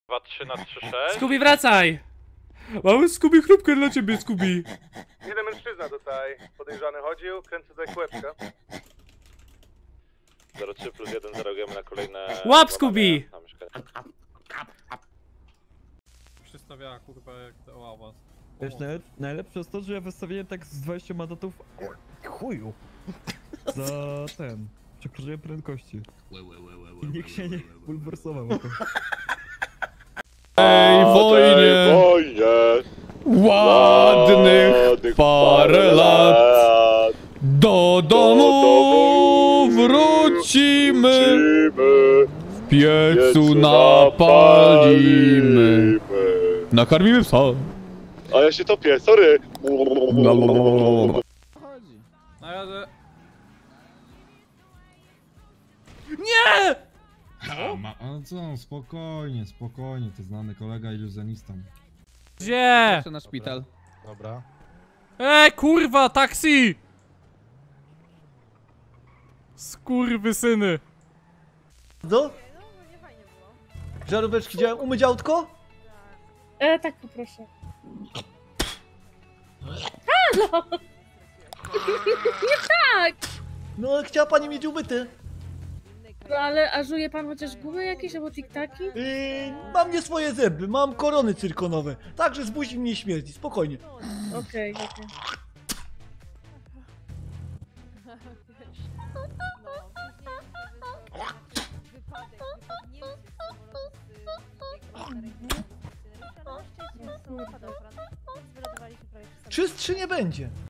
2-3 na 3-6. Scooby, wracaj! Mamy Scooby chrupkę dla ciebie, Scooby. Jeden mężczyzna tutaj podejrzany chodził, kręcę tutaj kółeczka. 03+1 zareagujemy na kolejne... Łap, Scooby! Przystawiała kurwa jak to łała. Wiesz, najlepsze jest to, że ja wystawiłem tak z 20 mandatów chuju za przekroczenie prędkości. I nikt się nie bulwersował. Ej, wojnie! Ładnych parę lat do domu wrócimy, w piecu napalimy, nakarmimy psa. A ja się topię, sorry! No jadę. Nie! A co, spokojnie, spokojnie, to znany kolega iluzjonista. Gdzie? Na szpital. Dobra. Kurwa, taksi! Skurwysyny. Do? Żaróweczki działają. Umyć autko? Tak poproszę. Halo! Nie tak! No, chciała pani mieć umyte. No ale, a żuje pan chociaż gumy jakieś albo tiktaki? Mam nie swoje zęby, mam korony cyrkonowe. Także z buzi mnie śmierdzi, spokojnie. Okej, okej. Czystszy nie będzie.